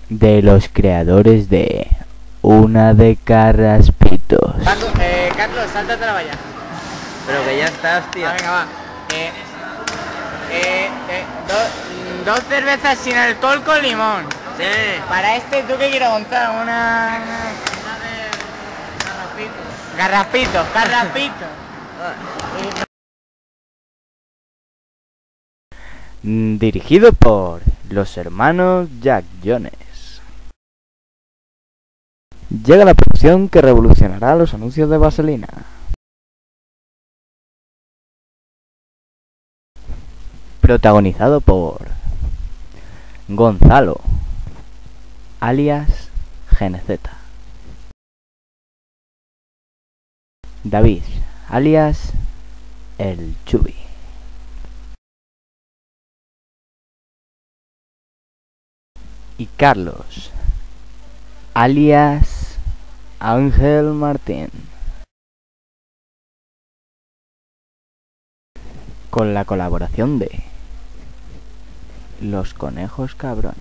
de los creadores de Una de Carraspitos. Carlos, sáltate la valla. Pero que ya estás, tío. Venga, va. Dos cervezas sin alcohol con limón. Sí. Para este, ¿tú qué quieres montar? Una de garraspito. Garraspito. Dirigido por los hermanos Jack Jones. Llega la producción que revolucionará los anuncios de vaselina. Protagonizado por Gonzalo, alias GNZ, David, alias El Chubi, y Carlos, alias Ángel Martín, con la colaboración de Los Conejos Cabrones.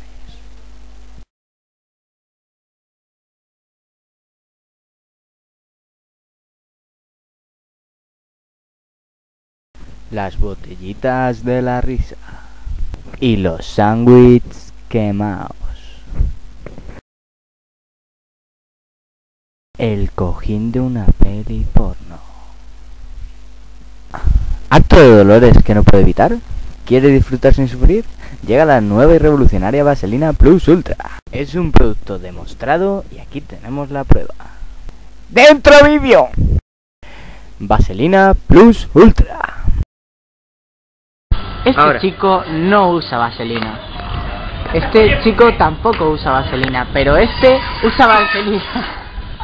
Las botellitas de la risa y los sándwiches quemados. El cojín de una peli porno. ¿Acto de dolores que no puede evitar? ¿Quiere disfrutar sin sufrir? Llega la nueva y revolucionaria Vaselina Plus Ultra. Es un producto demostrado y aquí tenemos la prueba. ¡Dentro vídeo! Vaselina Plus Ultra. Este chico no usa vaselina. Este chico tampoco usa vaselina, pero este usa vaselina.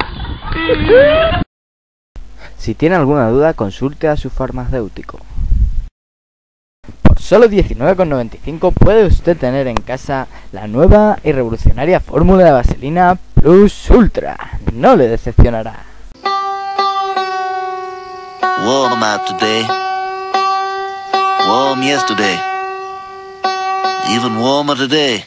Si tiene alguna duda, consulte a su farmacéutico. Por solo 19,95 puede usted tener en casa la nueva y revolucionaria fórmula de Vaselina Plus Ultra. No le decepcionará. Warm out today. Warm yesterday. Even warmer today.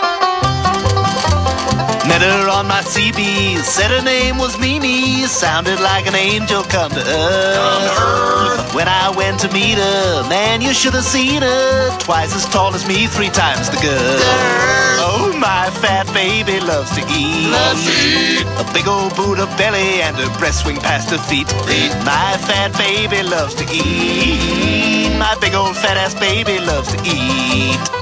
Met her on my CB, said her name was Mimi, sounded like an angel come to earth. When I went to meet her, man, you should have seen her, twice as tall as me, 3 times the girl. Oh, my fat baby loves to eat. A big old Buddha belly and her breast swing past her feet. My fat baby loves to eat. My big old fat ass baby loves to eat.